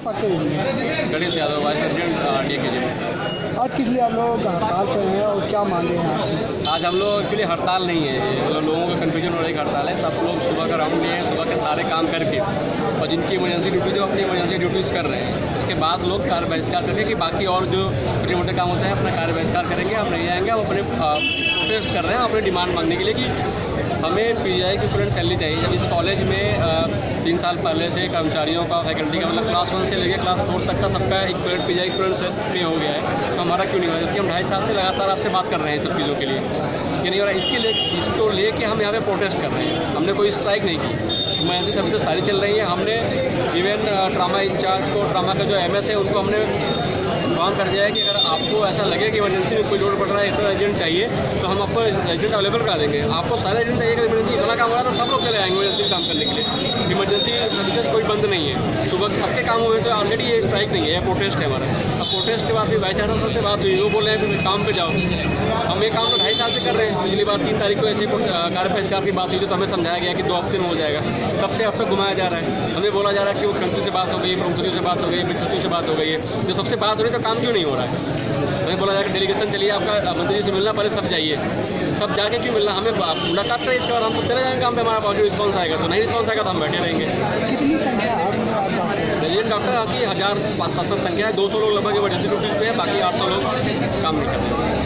पर्चे देंगे। Ganesh Yadav, vice president DKJ। आज किस लिए आप लोग हड़ताल पे हैं और क्या मांगे हैं आप? आज हम लोग के लिए हड़ताल नहीं है, मतलब लोगों का कन्फ्यूजन हो रहा है कि हड़ताल है। सब लोग सुबह का राउंड लिए हैं, सुबह के सारे काम करके, और जिनकी इमरजेंसी ड्यूटी जो अपनी इमरजेंसी ड्यूटीज़ कर रहे हैं, इसके बाद लोग कार्य बहिष्कार करके कि बाकी और जो छोटे मोटे काम होते हैं अपना कार्य बहिष्कार करेंगे। हम नहीं आएंगे, हम अपने प्रोटेस्ट कर रहे हैं अपनी डिमांड मांगने के लिए कि हमें PGI की इक्विवेलेंट सैलरी चाहिए। जब इस कॉलेज में 3 साल पहले से कर्मचारियों का, फैकल्टी का, मतलब क्लास 1 से लेकर क्लास 4 तक का सबका इक्विवेलेंट PGI इक्विवेलेंट पे हो गया है, तो हमारा क्यों नहीं हो रहा? जबकि हम 2.5 साल से लगातार आपसे बात कर रहे हैं सब चीज़ों के लिए, ये नहीं हो रहा। इसको लेके हम यहाँ पे प्रोटेस्ट कर रहे हैं। हमने कोई स्ट्राइक नहीं की, इमरजेंसी सर्विसेज सारी चल रही है। हमने इवन ट्रामा इंचार्ज को, ट्रामा का जो MS है, उनको हमने मांग कर दिया है कि अगर आपको ऐसा लगे कि इमरजेंसी में कोई लोड पड़ रहा है, इतना एजेंट चाहिए, तो हम आपको एजेंट अवेलेबल करा देंगे। आपको सारे एजेंट चाहिए, इमरजेंसी इतना काम हो रहा है तो सब लोग चले आएंगे इमरजेंसी काम करने के लिए। इमरजेंसी सर्विसेज कोई बंद नहीं है, सुबह सबके काम हुए, तो ऑलरेडी ये स्ट्राइक नहीं है, ये प्रोटेस्ट है हमारा। अब प्रोटेस्ट के बाद भी वाइस चांसलर से बात हुई, वो बोल रहे हैं कि काम पे जाओ। हम ये काम तो 2.5 साल से कर रहे हैं। पिछली बार 3 तारीख को ऐसे कार्य बहिष्कार की बात हुई, तो हमें समझाया गया कि 2 हफ्ते में हो जाएगा। तब से अब तक घुमाया जा रहा है। हमें बोला जा रहा है कि मुख्यमंत्री से बात हो गई, प्रमुखों से बात हो गई, वित्त सचिव से बात हो गई है। जो सबसे बात हो रही है तो काम क्यों नहीं हो रहा है? हमें बोला जाएगा डेलीगेशन चलिए, आपका मंत्री जी से मिलना, पहले सब जाइए। सब जाके क्यों मिलना? हमें मुलाकात करें, इसके बाद हम सब चले जाएंगे काम पे। हमारा पॉजिटिव रिस्पॉन्स आएगा, तो नहीं रिस्पॉन्स आएगा तो हम बैठे रहेंगे। कितनी संख्या है रेजिडेंट डॉक्टर की 1000 पास संख्या है। 200 लोग लगभग इमरजेंसी ड्यूटीज़ पे है, बाकी 800 लोग काम नहीं कर रहे हैं।